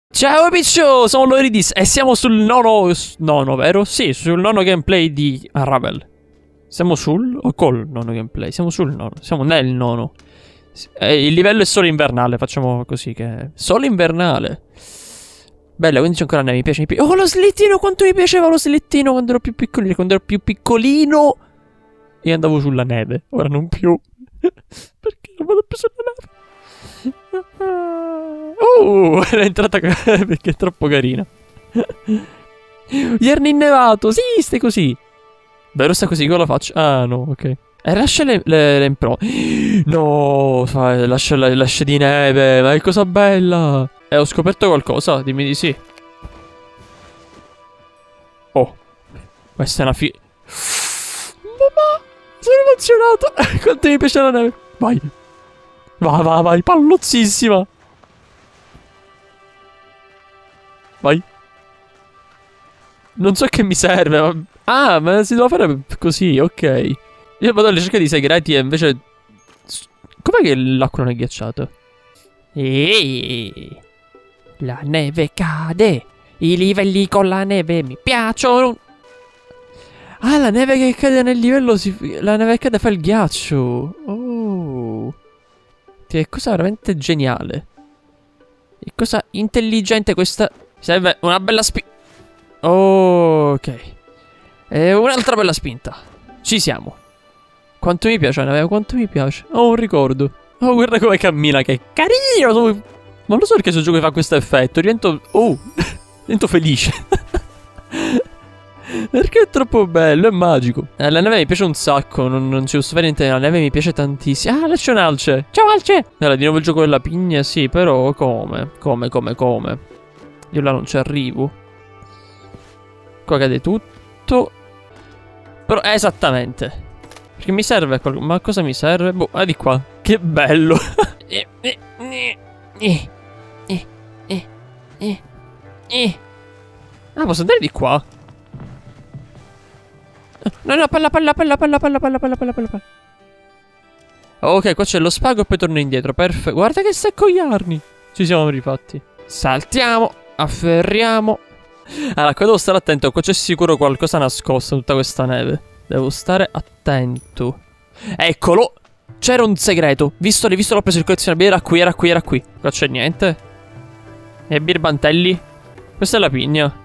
Ciao Piccio, sono Loridis e siamo sul nono, vero? Sì, sul nono gameplay di Unravel. Siamo sul o col nono gameplay? Siamo sul nono, siamo nel nono. Il livello è solo invernale, facciamo così che... Solo invernale. Bella, quindi c'è ancora neve, mi piace. Oh, lo slittino, quanto mi piaceva lo slittino quando ero più piccolino. Quando ero più piccolino e andavo sulla neve, ora non più. Perché non vado più sulla neve? È entrata perché è troppo carina. Ieri innevato, sì, stai così. Vero, sta così, cosa la faccio? Ah, no, ok. Lascia le impro. No, lascia di neve, ma è cosa bella. Ho scoperto qualcosa, dimmi di sì. Oh, questa è una Mamma, sono emozionato. Quanto mi piace la neve. Vai. Vai, pallozzissima. Vai. Non so che mi serve, ma... Ah, ma si deve fare così, ok. Io vado alla ricerca di segreti e invece... Com'è che l'acqua non è ghiacciata? La neve cade. I livelli con la neve mi piacciono. Ah, la neve che cade nel livello La neve che cade fa il ghiaccio. Oh. Che cosa veramente geniale. Che cosa intelligente questa. Serve una bella ok. E un'altra bella spinta. Ci siamo. Quanto mi piace la neve, quanto mi piace. Ho un ricordo. Oh, guarda come cammina, che carino. Non lo so perché questo gioco fa questo effetto. Divento... divento felice. Perché è troppo bello, è magico. La neve mi piace un sacco, non ci posso fare niente. La neve mi piace tantissimo. Ah, là c'è un Alce. Ciao Alce. Allora, di nuovo il gioco della pigna, sì, però come? Io là non ci arrivo. Qua cade tutto. Però, esattamente. Perché mi serve qualcosa. Ma cosa mi serve? Boh, di qua. Che bello. Ah, posso andare di qua? No, palla. Ok, qua c'è lo spago e poi torno indietro. Perfetto. Guarda che seccoiarni. Ci siamo rifatti. Saltiamo. Afferriamo. Allora, qua devo stare attento. Qua c'è sicuro qualcosa nascosto in tutta questa neve. Devo stare attento. Eccolo. C'era un segreto. Visto, l'ho preso il collezionabile. Era qui. Qua c'è niente. E birbantelli. Questa è la pigna.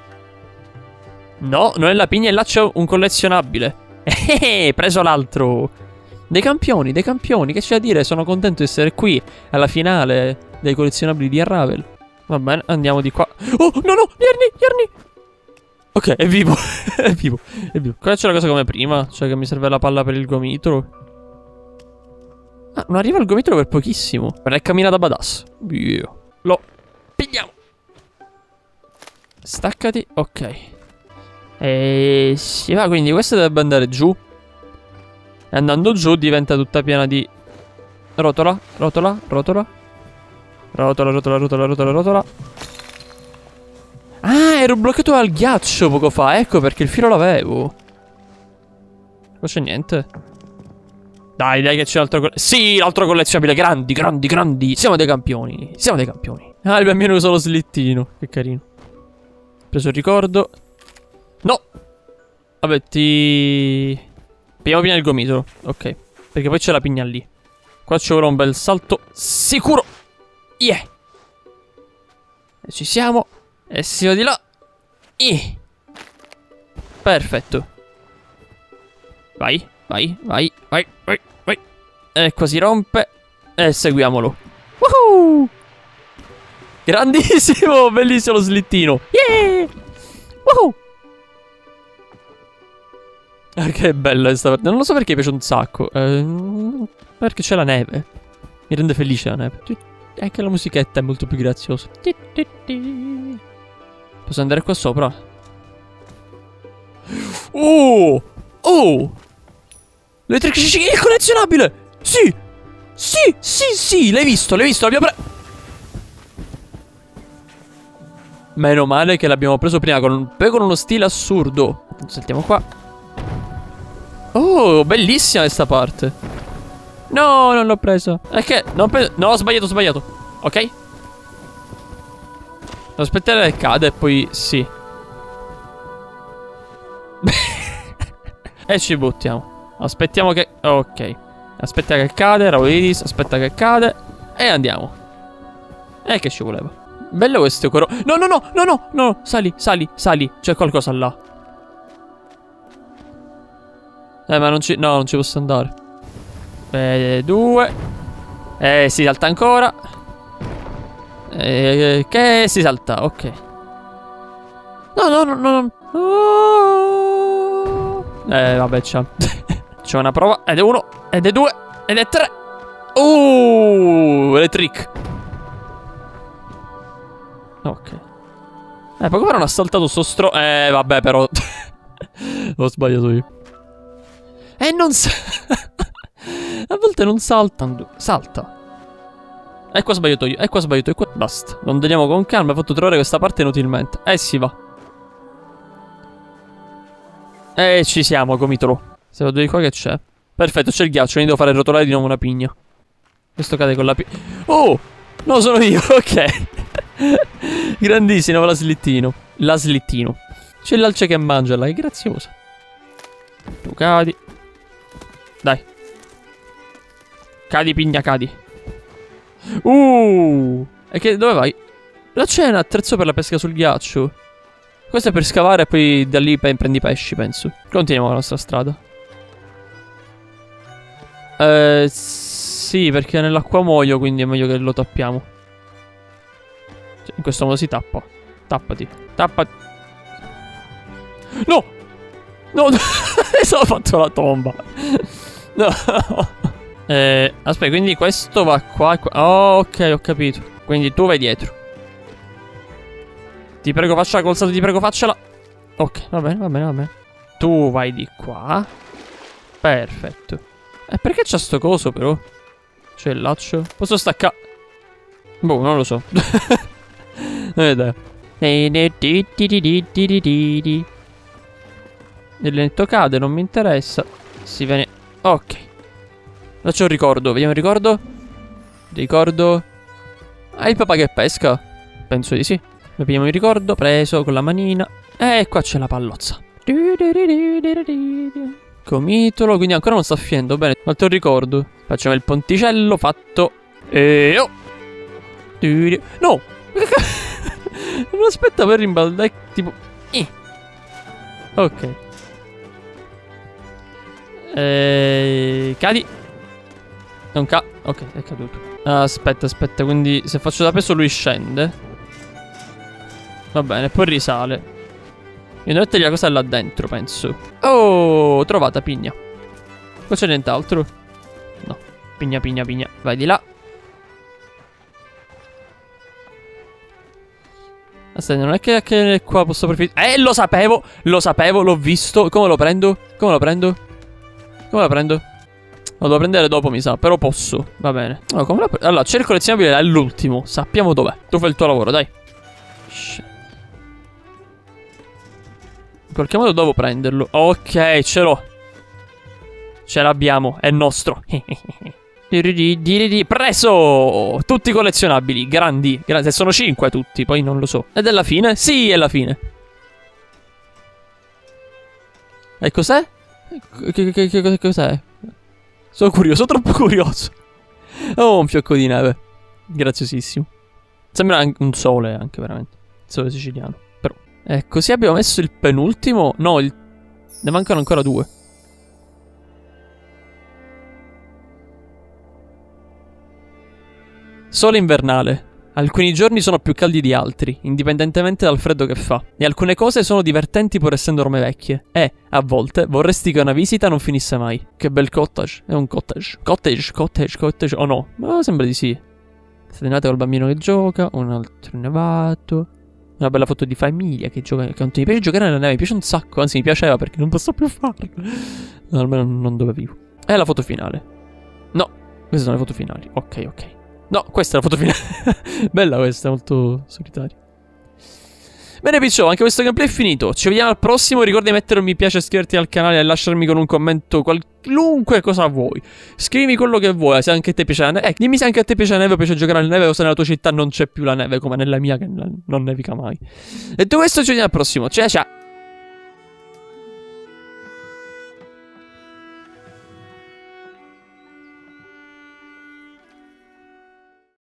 No, non è la pigna e là c'è un collezionabile. Preso l'altro. Dei campioni, che c'è da dire? Sono contento di essere qui alla finale dei collezionabili di Unravel. Va bene, andiamo di qua. Oh, no, Yarny. Ok, è vivo. è vivo. Qua c'è la cosa come prima. Cioè che mi serve la palla per il gomitolo. Ah, non arriva il gomitolo per pochissimo. Ma è camminata badass. Lo pigliamo. Staccati, ok. E si va, quindi questa dovrebbe andare giù. E andando giù diventa tutta piena di rotola. Ah, ero bloccato al ghiaccio poco fa. Ecco perché il filo l'avevo. Non c'è niente. Dai che c'è l'altro. Sì, l'altro collezionabile. Grandi. Siamo dei campioni. Ah, il bambino usa lo slittino. Che carino. Preso il ricordo. No. Vabbè, pigliamo prima il gomitolo. Ok. Perché poi c'è la pigna lì. Qua ci vorrà un bel salto sicuro. Yeah. E ci siamo. E si va di là. Perfetto. Vai. E qua si rompe. E seguiamolo. Woohoo. Grandissimo. Bellissimo lo slittino. Yeah. Woohoo. Ah, che bella questa parte. Non lo so perché mi piace un sacco. Perché c'è la neve. Mi rende felice la neve. E anche la musichetta è molto più graziosa. Posso andare qua sopra? Oh! L'elettricità è collezionabile! Sì! L'hai visto, l'abbiamo preso. Meno male che l'abbiamo preso prima con uno stile assurdo. Saltiamo qua. Oh, bellissima questa parte. No, non l'ho preso. È che non No, ho sbagliato. Ok. Aspettare che cade e poi sì. E ci buttiamo. Aspettiamo che... Ok. Aspetta che cade, Raulidis, aspetta che cade. E andiamo. E che ci voleva. Bello questo coro... No, no, no, no, no, no. Sali, sali, sali. C'è qualcosa là. Ma non ci... No, non ci posso andare. 2. Si salta ancora. Che si salta, ok. No, no, no, no. Vabbè, c'è. C'è una prova. Ed è 1, ed è 2, ed è 3. Le trick. Ok. Poco però non ha saltato sto vabbè, però. Ho sbagliato io. Non sa... A volte non saltano. Salta. E qua ho sbagliato io. E qua ho sbagliato io. Basta. Non andiamo con calma. Ho fatto trovare questa parte inutilmente. Si va. Ci siamo, gomitolo. Se vado di qua che c'è? Perfetto, c'è il ghiaccio. Mi devo fare rotolare di nuovo una pigna. Questo cade con la pigna. Oh! No, sono io. Ok. Grandissimo, la slittino. La slittino. C'è l'alce che mangia là. È graziosa. Tu cadi. Dai. Cadi, pigna, cadi. E che dove vai? Là c'è un attrezzo per la pesca sul ghiaccio. Questo è per scavare e poi da lì prendi pesci, penso. Continuiamo la nostra strada. Sì, perché nell'acqua muoio, quindi è meglio che lo tappiamo. Cioè, in questo modo si tappa. Tappati. Tappati. No! No! Mi sono fatto la tomba. No. Aspetta, quindi questo va qua e qua. Oh, ok, ho capito. Quindi tu vai dietro. Ti prego, faccela col salto, ti prego, faccela. Ok, va bene, va bene, va bene. Tu vai di qua. Perfetto. Perché c'ha sto coso, però? C'è il laccio. Posso staccare? Boh, non lo so. Dai. Il netto cade, non mi interessa. Si viene... Ok. Là c'è un ricordo, vediamo il ricordo. Ricordo. Il papà che pesca? Penso di sì. Vediamo il ricordo, preso con la manina. E qua c'è la pallozza. Comitolo, quindi ancora non sta finendo. Bene, un altro ricordo. Facciamo il ponticello fatto. Oh! No! Non aspetta per rimbaldare. Tipo. Ok. Cadi. Non ok, è caduto. Aspetta, quindi se faccio da peso lui scende. Va bene, poi risale. Io devo mettergli la cosa là dentro, penso. Oh, trovata, pigna. Qua c'è nient'altro? No, pigna. Vai di là. Aspetta, non è che qua posso preferire. Lo sapevo, l'ho visto. Come lo prendo? Lo devo prendere dopo, mi sa, però posso. Va bene. Allora, c'è il collezionabile all'ultimo. Sappiamo dov'è. Tu fai il tuo lavoro, dai. In qualche modo devo prenderlo. Ok, ce l'ho. Ce l'abbiamo, è nostro. Preso! Tutti collezionabili, grandi. Se sono 5 tutti, poi non lo so. Ed è la fine? Sì, è la fine. E cos'è? Cos'è? Sono curioso, troppo curioso. Oh, un fiocco di neve. Graziosissimo. Sembra anche un sole, anche veramente. Il sole siciliano. Però. Così abbiamo messo il penultimo. No, ne mancano ancora 2. Sole invernale. Alcuni giorni sono più caldi di altri, indipendentemente dal freddo che fa. E alcune cose sono divertenti pur essendo orme vecchie. E, a volte, vorresti che una visita non finisse mai. Che bel cottage. È un cottage. Cottage. Oh no. Ma sembra di sì. Serenate col bambino che gioca. Un altro nevato. Una bella foto di famiglia che gioca. Che non mi piace giocare nella neve. Mi piace un sacco. Anzi, mi piaceva perché non posso più farlo. No, almeno non dove vivo. È la foto finale. No, queste sono le foto finali. Ok. No, questa è la foto finale. Bella questa, molto solitaria. Bene Piccio, anche questo gameplay è finito. Ci vediamo al prossimo. Ricorda di mettere un mi piace, iscriverti al canale e lasciarmi con un commento qualunque cosa vuoi. Scrivimi quello che vuoi, se anche a te piace la neve. Dimmi se anche a te piace la neve o piace giocare alla neve, o se nella tua città non c'è più la neve come nella mia che non nevica mai. Detto questo, ci vediamo al prossimo. Ciao ciao.